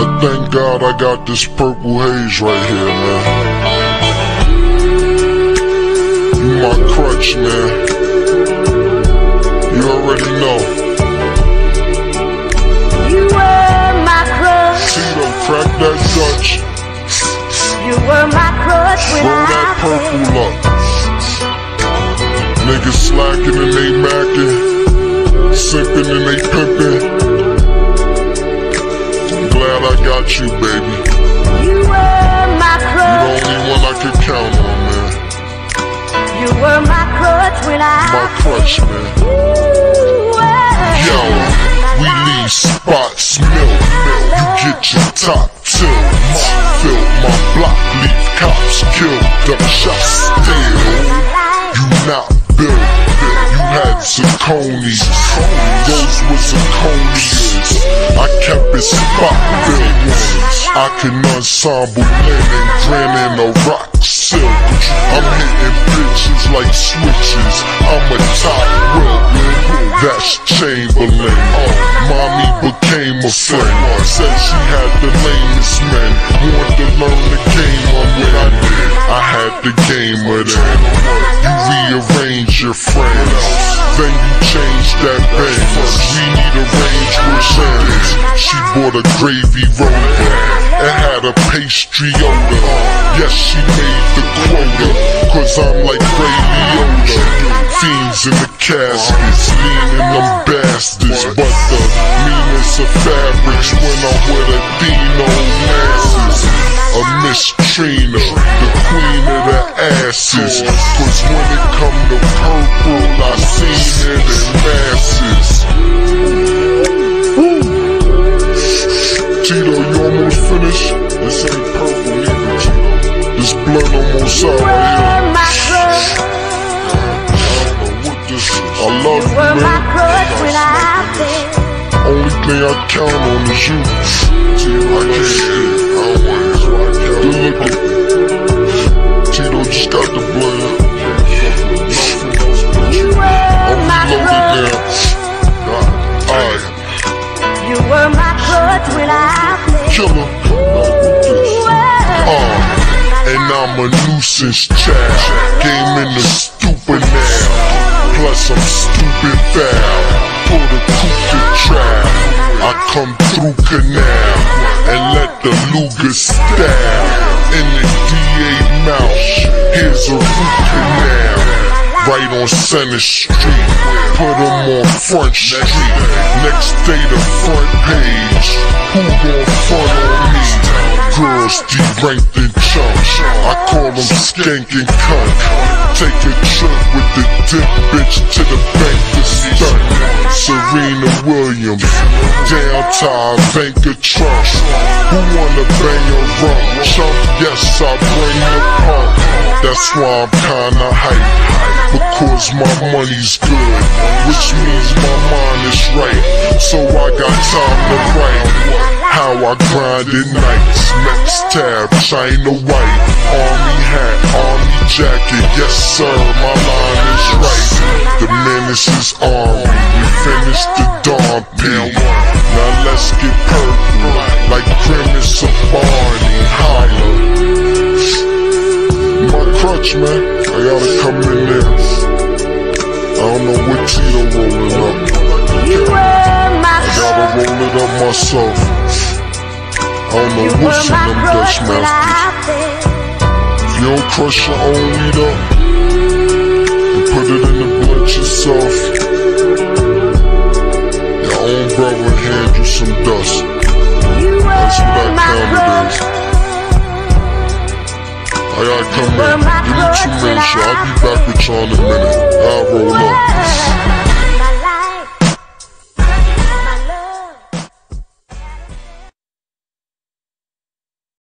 thank God I got this purple haze right here, man. You my crutch, man. You already know. You were my crutch. Tito, crack that Dutch. You were my crutch when Roll that purple up. Niggas slacking and they macking, sipping and they pimping. Glad I got you, baby. You were my crutch. You the only one I could count on, man. You were my crutch when My crutch, man. Yo, we leave spots, milk. You get your top till. Fill my block, leave cops killed. Them shots still. You not built. You had zirconies. Those were zirconias. I kept it spot built. I can ensemble linen, grin in a rock silk. I'm hitting bitches like switches. I'm a top whip. That's Chamberlain. Mommy became a friend. Said she had the lamest men. Wanted to learn the game on what I did. I had the game of them. You rearrange your friends, then you change that band. We need a range with sands. She bought a gravy roller. It had a pastry odor. Yes, she made the quota, cause I'm like Ray Liotta. Fiends in the caskets, leaning them bastards. But the meanest of fabrics when I'm with a Dino Masses. A Miss Trina, the queen of the asses. Cause when it come to purple, I seen it in masses. Tito, you almost finished? This ain't purple either, Tito. This blood almost out right here. I love you, man. Only thing I count on is you. Tito, I can't get it. I don't want it, so I count. Good looking. Tito just got the blood. I'm reloaded now. Alright. You were my crutch when I Killer. And I'm a nuisance child. Game in the stupid now. Plus I'm stupid foul. Pull the coupe trap. I come through canal and let the Luger stab. In the DA mouth, here's a root canal. Right on Center Street, put them on Front Street. Next day the front page, who gon' front on me? Girls deranked and chumps, I call them skank and cunt. Take a trip with the dip bitch to the bank to stunt. Serena Williams, downtown bank of Trump. Who wanna bang a rump? Chump, yes I bring the pump. That's why I'm kinda hype, because my money's good, which means my mind is right. So I got time to write how I grinded nights. Next tab, China white, army hat, army jacket. Yes sir, my line is right. The menace is army. We finished the dawn beat. Now let's get purple, like Grimace of Barney. Holla. My crutch, man. I gotta come in there. I don't know what Tito rolling up. I gotta roll it up myself. I don't know what's in them Dutch mouthpiece. If you don't crush your own weed up and put it in the blunt yourself, your own brother hand you some dust. That's what I count it as. I gotta come in. Give me 2 minutes, y'all. I'll be back with y'all in a minute. I'll roll up.